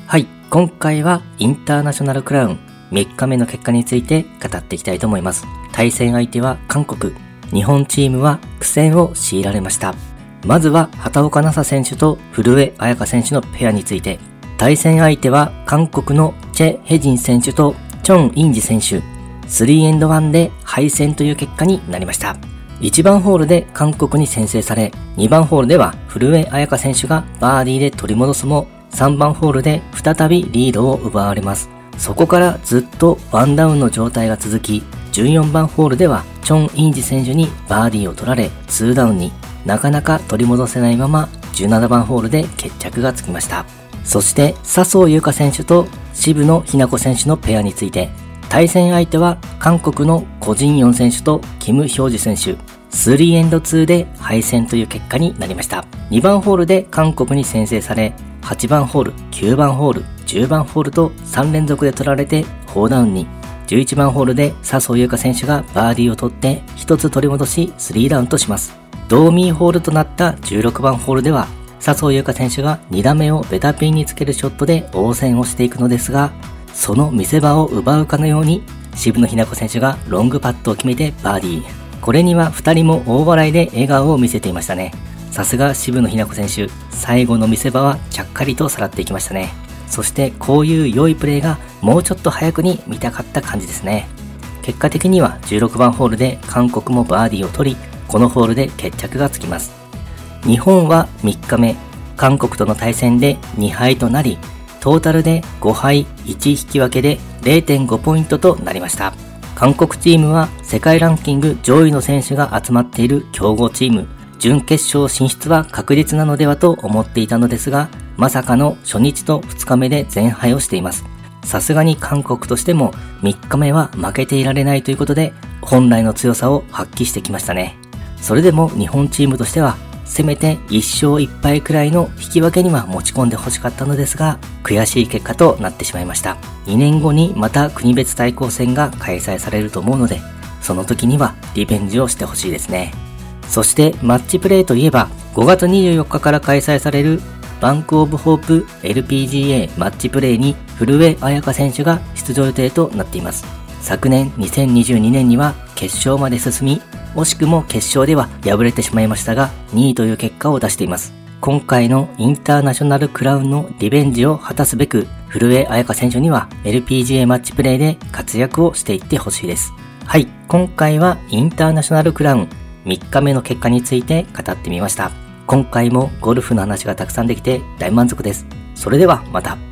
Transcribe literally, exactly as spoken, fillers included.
はい、今回はインターナショナルクラウンみっかめの結果について語っていきたいと思います。対戦相手は韓国。日本チームは苦戦を強いられました。まずは畑岡奈紗選手と古江彩佳選手のペアについて。対戦相手は韓国のチェ・ヘジン選手とチョン・インジ選手。スリーエンドワンで敗戦という結果になりました。いちばんホールで韓国に先制され、にばんホールでは古江彩佳選手がバーディーで取り戻すも、さんばんホールで再びリードを奪われます。そこからずっとワンダウンの状態が続き、じゅうよんばんホールではチョン・インジ選手にバーディーを取られツーダウンになかなか取り戻せないままじゅうななばんホールで決着がつきました。そして笹生優花選手と渋野日向子選手のペアについて、対戦相手は韓国のコ・ジンヨン選手とキム・ヒョウジュ選手。スリーエンドツーで敗戦という結果になりました。にばんホールで韓国に先制され、はちばんホール、きゅうばんホール、じゅうばんホールとさん連続で取られてフォーダウンに、じゅういちばんホールで笹生優花選手がバーディーを取ってひとつ取り戻しスリーダウンとします。同ミーホールとなったじゅうろくばんホールでは笹生優花選手がに打目をベタピンにつけるショットで応戦をしていくのですが、その見せ場を奪うかのように渋野日向子選手がロングパットを決めてバーディー。これにはふたりも大笑いで笑顔を見せていましたね。さすが渋野日向子選手、最後の見せ場はちゃっかりとさらっていきましたね。そしてこういう良いプレーがもうちょっと早くに見たかった感じですね。結果的にはじゅうろくばんホールで韓国もバーディーを取り、このホールで決着がつきます。日本はみっかめ、韓国との対戦でに敗となり、トータルでご敗いち引き分けで れいてんご ポイントとなりました。韓国チームは世界ランキング上位の選手が集まっている強豪チーム。準決勝進出は確実なのではと思っていたのですが、まさかの初日とふつかめで全敗をしています。さすがに韓国としてもみっかめは負けていられないということで、本来の強さを発揮してきましたね。それでも日本チームとしては、せめていっ勝いっ敗くらいの引き分けには持ち込んでほしかったのですが、悔しい結果となってしまいました。にねんごにまた国別対抗戦が開催されると思うので、その時にはリベンジをしてほしいですね。そしてマッチプレーといえば、ごがつにじゅうよっかから開催されるバンクオブホープ エルピージーエー マッチプレーに古江彩佳選手が出場予定となっています。昨年にせんにじゅうにねんには決勝まで進み、惜しくも決勝では敗れてしまいましたが、にいという結果を出しています。今回のインターナショナルクラウンのリベンジを果たすべく、古江彩佳選手には エルピージーエー マッチプレーで活躍をしていってほしいです。はい、今回はインターナショナルクラウンみっかめの結果について語ってみました。今回もゴルフの話がたくさんできて大満足です。それではまた。